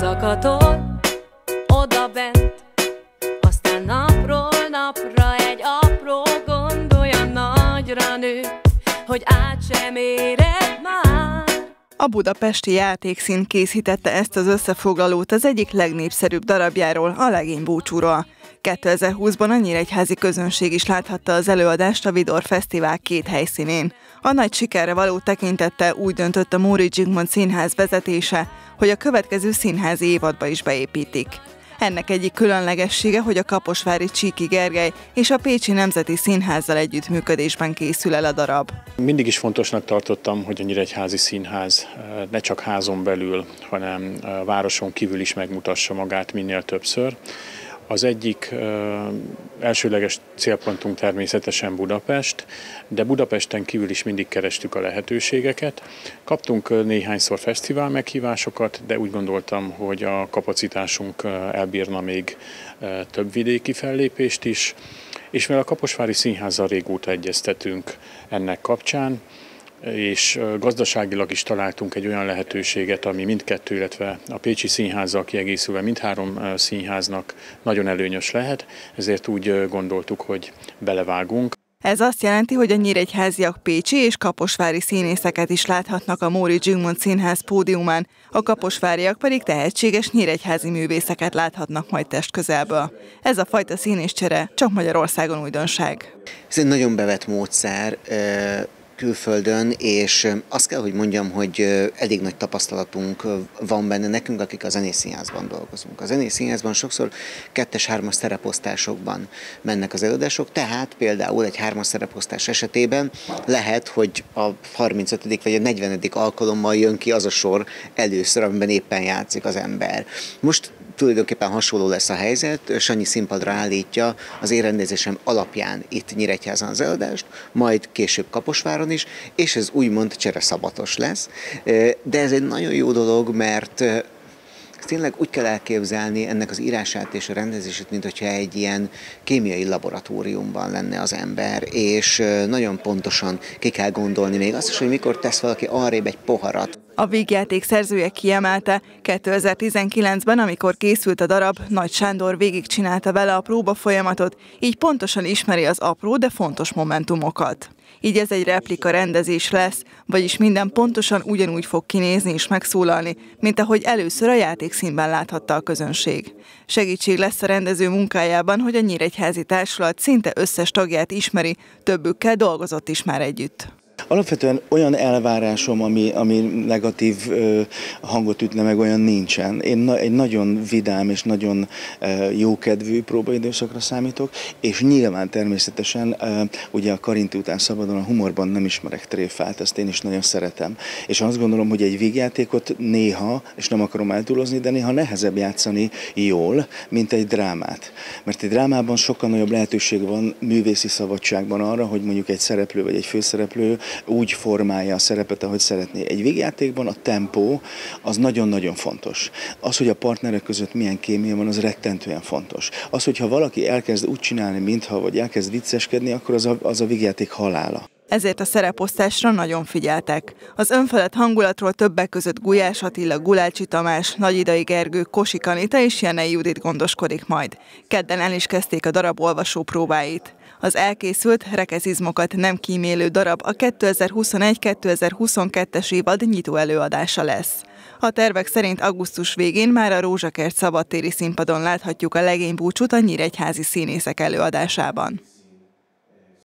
odakatol, odabent, aztán napról napra egy apró gond olyan nagyra nő, hogy át sem éred már. A Budapesti Játékszín készítette ezt az összefoglalót az egyik legnépszerűbb darabjáról, a Legénybúcsúról. 2020-ban a nyíregyházi közönség is láthatta az előadást a Vidor Fesztivál 2 helyszínén. A nagy sikerre való tekintettel úgy döntött a Móricz Zsigmond Színház vezetése, hogy a következő színházi évadba is beépítik. Ennek egyik különlegessége, hogy a kaposvári Csíky Gergely és a Pécsi Nemzeti Színházzal együttműködésben készül el a darab. Mindig is fontosnak tartottam, hogy a Nyíregyházi Színház ne csak házon belül, hanem városon kívül is megmutassa magát minél többször. Az egyik elsőleges célpontunk természetesen Budapest, de Budapesten kívül is mindig kerestük a lehetőségeket. Kaptunk néhányszor fesztivál meghívásokat, de úgy gondoltam, hogy a kapacitásunk elbírna még több vidéki fellépést is, és mivel a Kaposvári Színházzal régóta egyeztetünk ennek kapcsán, és gazdaságilag is találtunk egy olyan lehetőséget, ami mindkettő, illetve a Pécsi Színházzal kiegészülve mindhárom színháznak nagyon előnyös lehet, ezért úgy gondoltuk, hogy belevágunk. Ez azt jelenti, hogy a nyíregyháziak pécsi és kaposvári színészeket is láthatnak a Móricz Zsigmond Színház pódiumán, a kaposváriak pedig tehetséges nyíregyházi művészeket láthatnak majd testközelből. Ez a fajta színészcsere csak Magyarországon újdonság. Ez egy nagyon bevett módszer külföldön, és azt kell, hogy mondjam, hogy elég nagy tapasztalatunk van benne nekünk, akik a Zenészszínházban dolgozunk. A Zenészszínházban sokszor 2-3-as szereposztásokban mennek az előadások, tehát például egy 3-as szereposztás esetében lehet, hogy a 35. vagy a 40. alkalommal jön ki az a sor először, amiben éppen játszik az ember. Most tulajdonképpen hasonló lesz a helyzet, Sanyi színpadra állítja az én rendezésem alapján itt Nyíregyházán az előadást, majd később Kaposváron is, és ez úgymond csereszabatos lesz. De ez egy nagyon jó dolog, mert tényleg úgy kell elképzelni ennek az írását és a rendezését, mint hogyha egy ilyen kémiai laboratóriumban lenne az ember, és nagyon pontosan ki kell gondolni még azt is, hogy mikor tesz valaki arrébb egy poharat. A vígjáték szerzője kiemelte, 2019-ben, amikor készült a darab, Nagy Sándor végigcsinálta vele a próbafolyamatot, így pontosan ismeri az apró, de fontos momentumokat. Így ez egy replika rendezés lesz, vagyis minden pontosan ugyanúgy fog kinézni és megszólalni, mint ahogy először a Játékszínben láthatta a közönség. Segítség lesz a rendező munkájában, hogy a Nyíregyházi Társulat szinte összes tagját ismeri, többükkel dolgozott is már együtt. Alapvetően olyan elvárásom, ami negatív hangot ütne meg, olyan nincsen. Én egy nagyon vidám és nagyon jókedvű próbaidőszakra számítok, és nyilván természetesen ugye a Karinti után szabadon a humorban nem ismerek tréfát, ezt én is nagyon szeretem. És azt gondolom, hogy egy vígjátékot néha, és nem akarom eltúlozni, de néha nehezebb játszani jól, mint egy drámát. Mert egy drámában sokkal nagyobb lehetőség van művészi szabadságban arra, hogy mondjuk egy szereplő vagy egy főszereplő úgy formálja a szerepet, ahogy szeretné. Egy vígjátékban a tempó az nagyon-nagyon fontos. Az, hogy a partnerek között milyen kémia van, az rettentően fontos. Az, hogyha valaki elkezd úgy csinálni, mintha, vagy elkezd vicceskedni, akkor az a vígjáték halála. Ezért a szereposztásra nagyon figyeltek. Az önfelett hangulatról többek között Gulyás Attila, Gulácsi Tamás, Nagyidai Gergő, Kosik Anita és Jenei Judit gondoskodik majd. Kedden el is kezdték a darab olvasó próbáit. Az elkészült, rekeszizmokat nem kímélő darab a 2021-2022-es évad nyitó előadása lesz. A tervek szerint augusztus végén már a Rózsakert szabadtéri színpadon láthatjuk a Legénybúcsút a nyíregyházi színészek előadásában.